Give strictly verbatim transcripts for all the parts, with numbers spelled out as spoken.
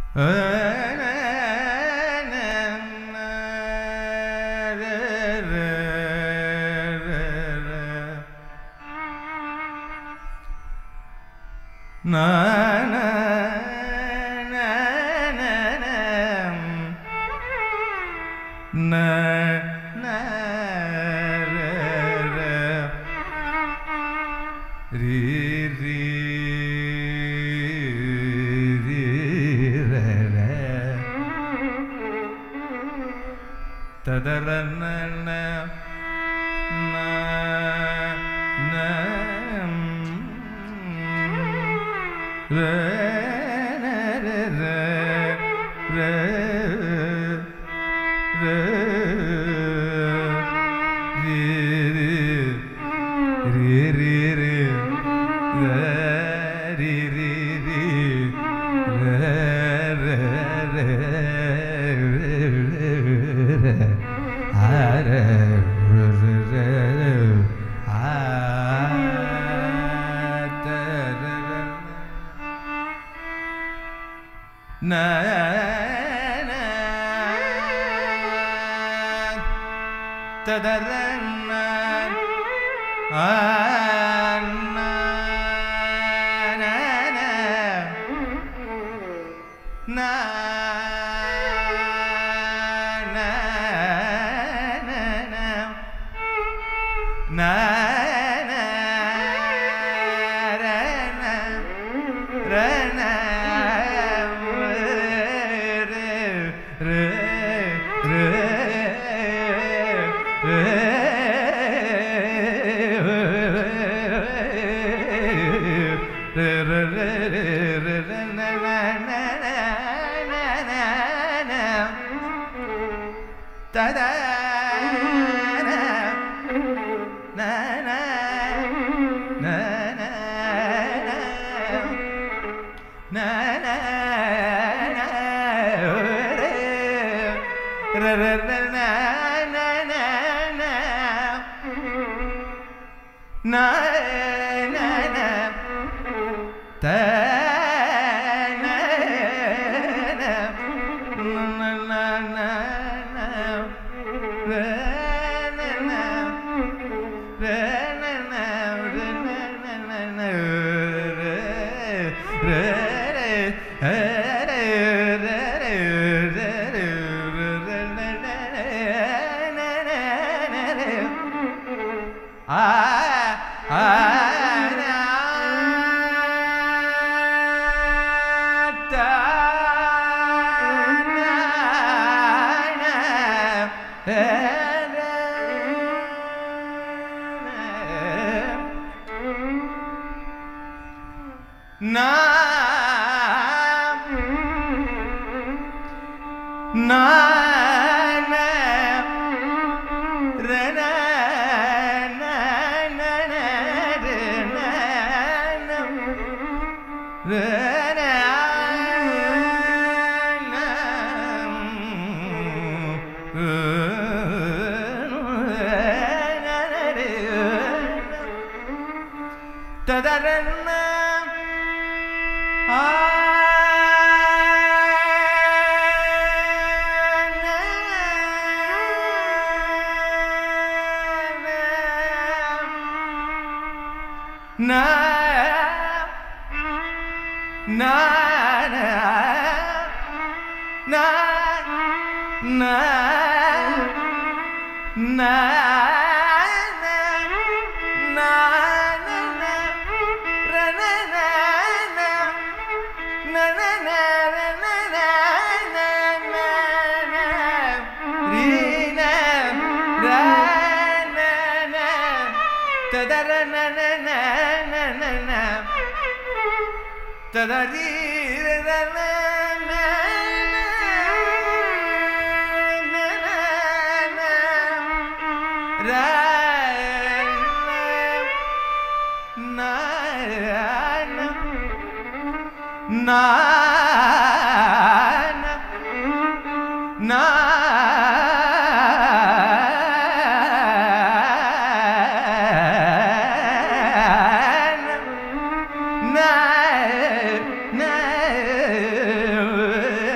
na na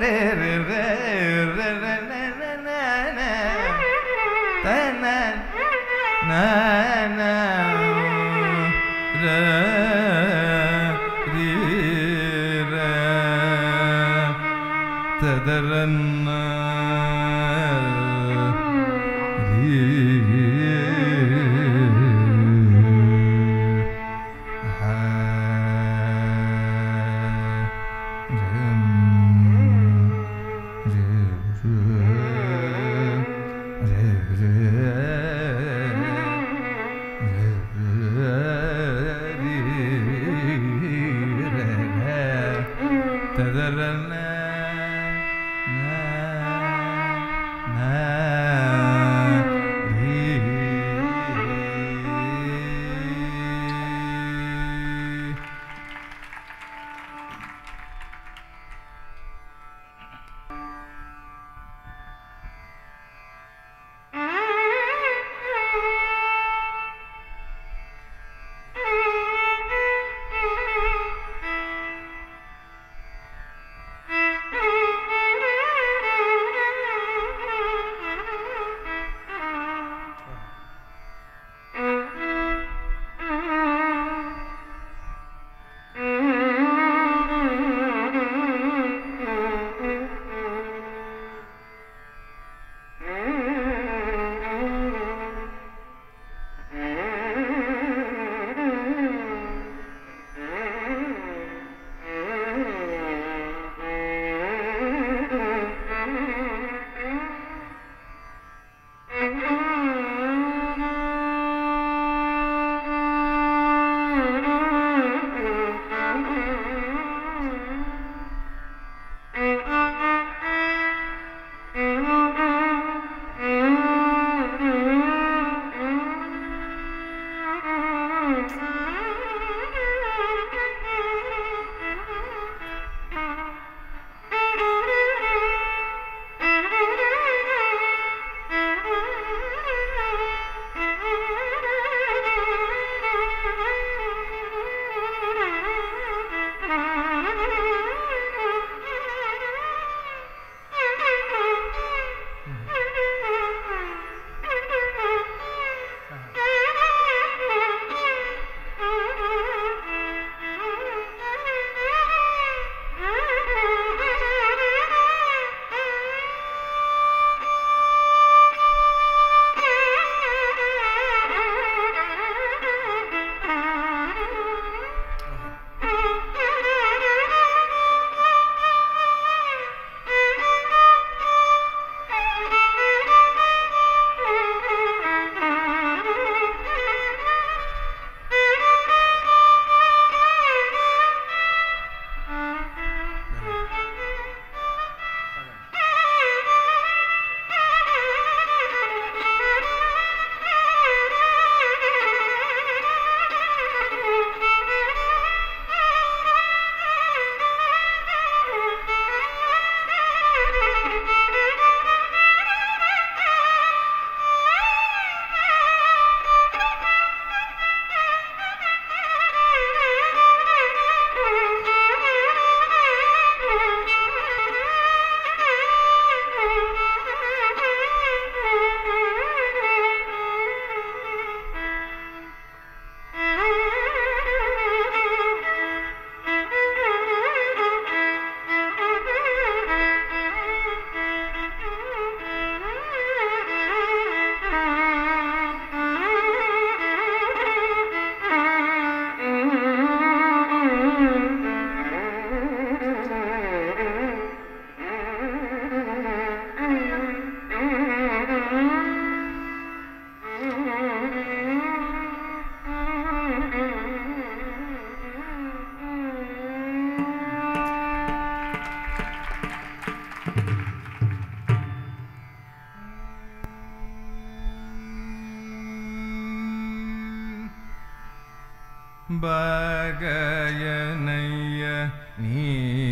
ಬಗಯನಯ್ಯ ನೀ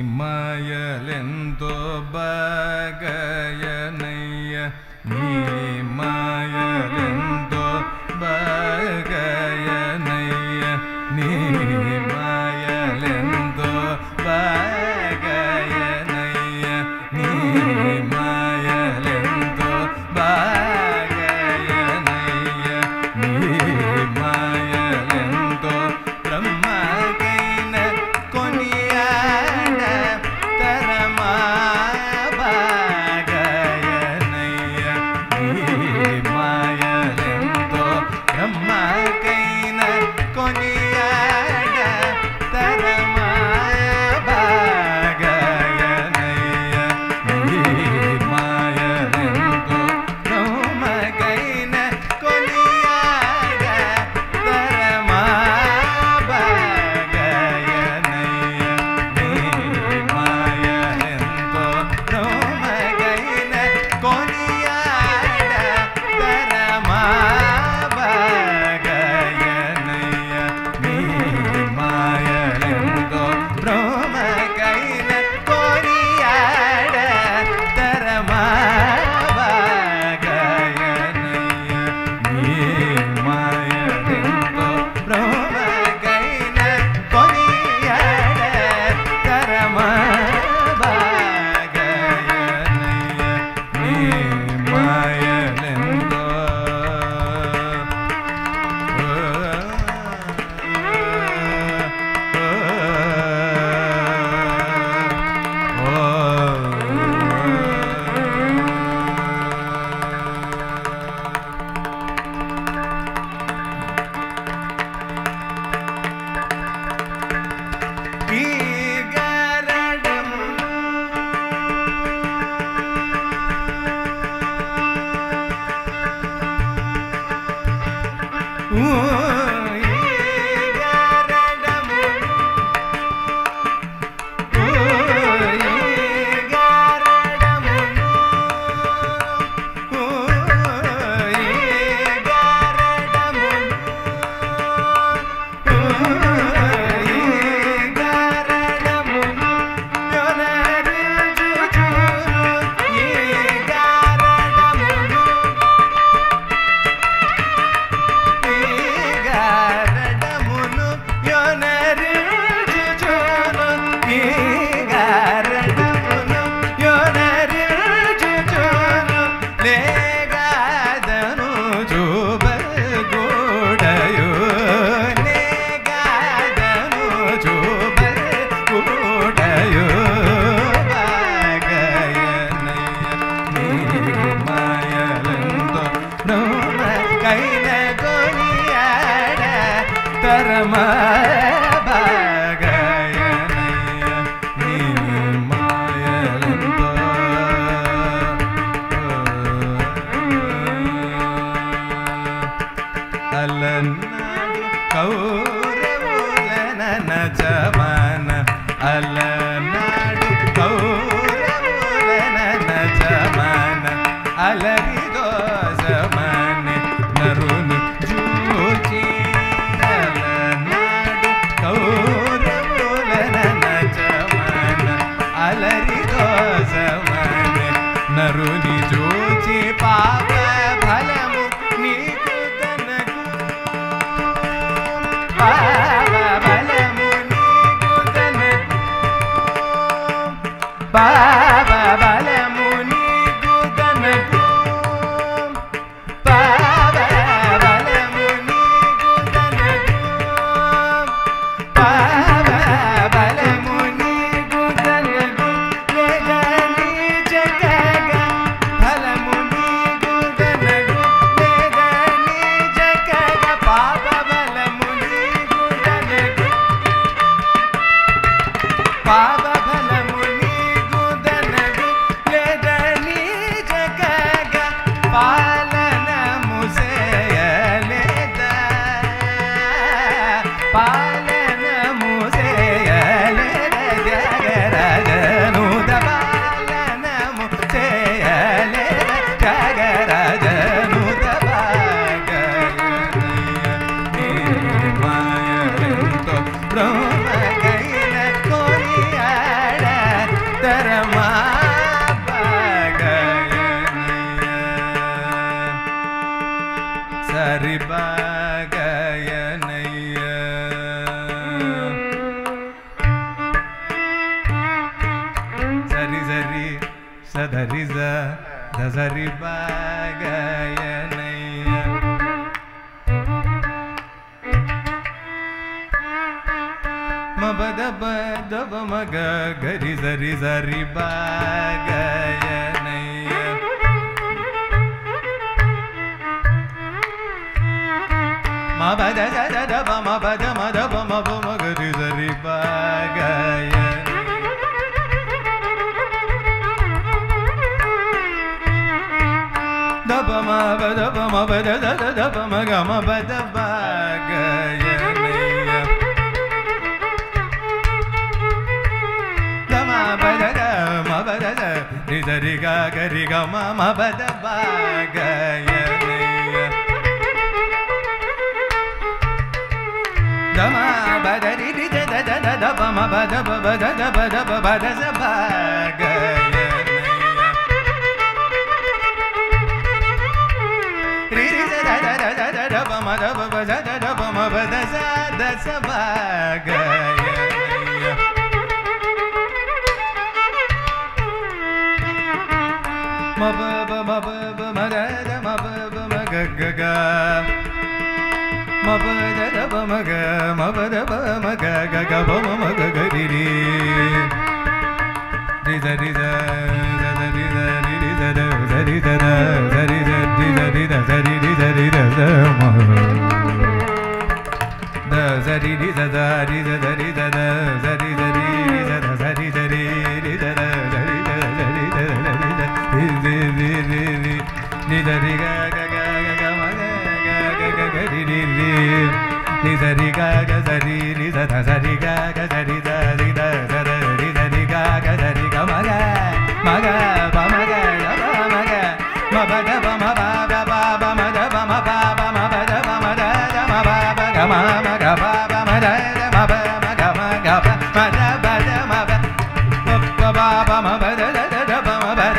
ಮಾಯಲೆಂತೋ ಬಗಯನಯ್ಯ ನೀ ಮಾಯಲೆಂತೋ ಬಗಯನಯ್ಯ ನೀ ಮಾಯಲೆಂತೋ ಬಗಯನಯ್ಯ சதரி ச தசரி பகயனைய மபத பதவ மக கரி சரி சரி பகயனைய மபத சதப மபத மதப மப மகரி சரி பகயனைய தப மபத மபத சதப மக மபத பகயனைய மபத மபத ரிசரி கரி கம மபத பகயனைய தம பத ரி த த த த ப மபத பபத த பத பபத ச பகயனைய ரி ரி த த த த த ப மத பபத த ப மபத ச த ச பகயனைய மப மப மத மப மக கக மப த ப மக மபத ப மக கக ப மக கரி ரி ரி த ரி த த ரி த ரி ரி த த ரி த த ரி த ரி த ரி த ரி ரி த ரி த த ம த த ரி ரி த த ரி த த ரி த த த ரி த ரி ரி த த த ரி த ரி ரி த த த ரி த த ரி த த ரி த ரி ரி ரி ரி ரி ரி த ரி க க க க ம க க க க ரி ரி ரி ரி த ரி க க த ரி ரி த த த ரி க க த ரி த ரி த த த ரி த ரி க க த ரி க ம க ம க ப ம க த ப ம க ம ப த ப ம ப ப ப ப ம த ப ம ப ப ம ப த ப ம த த ம ப ப க ம ம க ப ப ம த த ம ப ம க ம க ப ம த ப த ம ப ப ப ப ம ப த த த ப ம ப த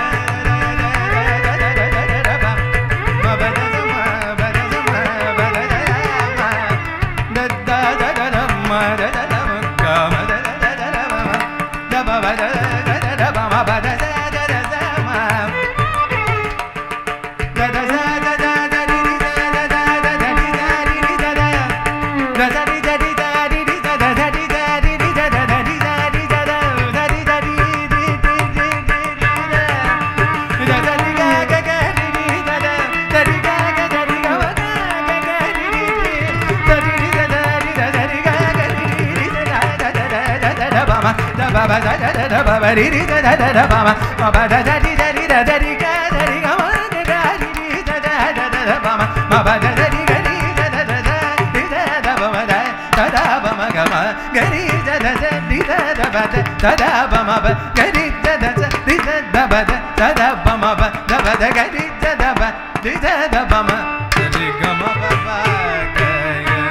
ri ri da da da ba ma ma ba da da ri da ri da da ri ga da ri ga ma da da ri ri da da da da ba ma ma ba da da ri ga ri da da da da ri da da ba ma da da da ba ma ga ma ga ri da da da ri da da ba da da da ba ma ba ga ri da da da ri da da ba da da da ba ma ba da ba da ga ri da da ba ri da da ba ma ri ga ma ba ba ga ya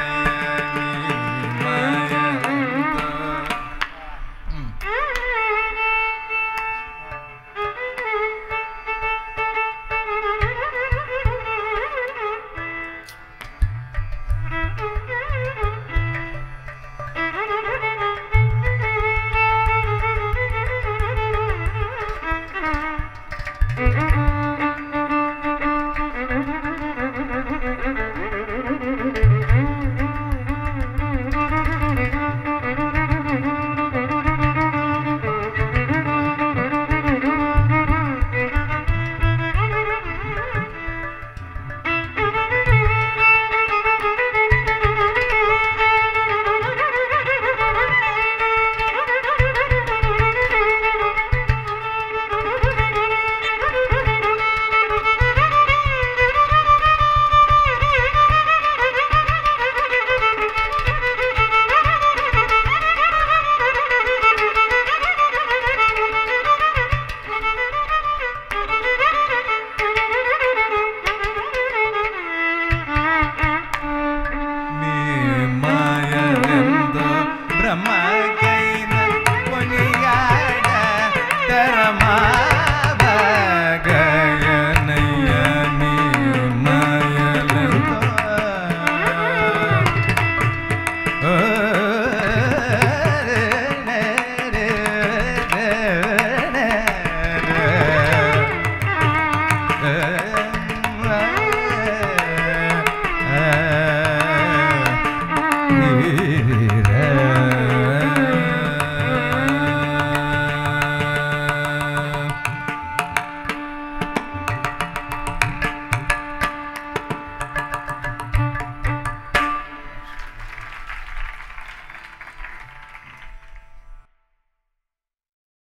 na ya ni ma Mm-hmm.